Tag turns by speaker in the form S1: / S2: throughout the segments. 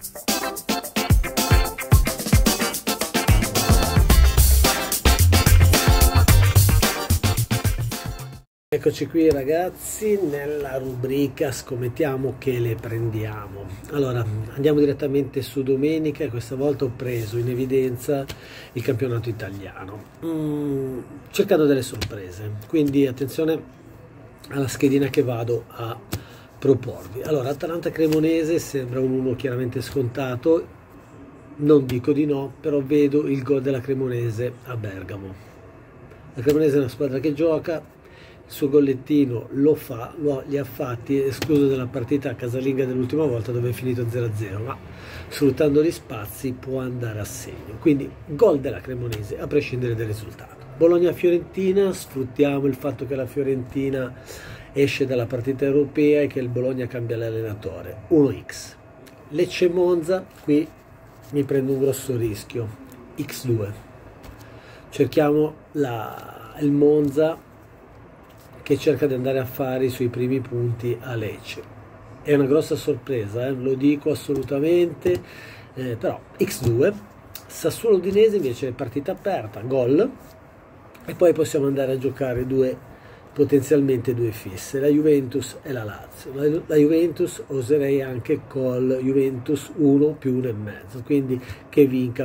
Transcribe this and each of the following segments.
S1: Eccoci qui ragazzi nella rubrica scommettiamo che le prendiamo. Allora andiamo direttamente su domenica. Questa volta ho preso in evidenza il campionato italiano, cercando delle sorprese, quindi attenzione alla schedina che vado a proporvi. Allora, Atalanta-Cremonese sembra un 1 chiaramente scontato, non dico di no, però vedo il gol della Cremonese a Bergamo. La Cremonese è una squadra che gioca, il suo gollettino li ha fatti, escluso dalla partita casalinga dell'ultima volta dove è finito 0-0, ma sfruttando gli spazi può andare a segno. Quindi gol della Cremonese a prescindere dal risultato. Bologna-Fiorentina, sfruttiamo il fatto che la Fiorentina esce dalla partita europea e che il Bologna cambia l'allenatore, 1x. Lecce-Monza, qui mi prendo un grosso rischio, x2. Cerchiamo il Monza che cerca di andare a fare i suoi primi punti a Lecce. È una grossa sorpresa, lo dico assolutamente, però x2. Sassuolo-Udinese invece è partita aperta, gol, e poi possiamo andare a giocare potenzialmente due fisse, la Juventus e la Lazio. La Juventus oserei anche col Juventus 1 più 1,5, quindi che vinca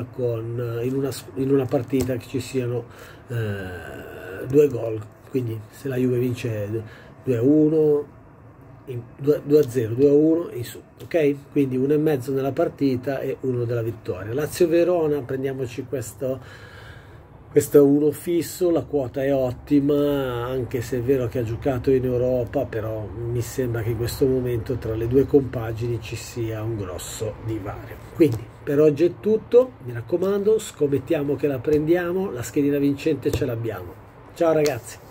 S1: in una partita che ci siano due gol. Quindi se la Juve vince 2-1, 2-0, 2-1 in su, ok? Quindi 1,5 nella partita e 1 della vittoria. Lazio-Verona, prendiamoci questo 1 fisso, la quota è ottima, anche se è vero che ha giocato in Europa, però mi sembra che in questo momento tra le due compagini ci sia un grosso divario. Quindi per oggi è tutto, mi raccomando, scommettiamo che la prendiamo, la schedina vincente ce l'abbiamo. Ciao ragazzi!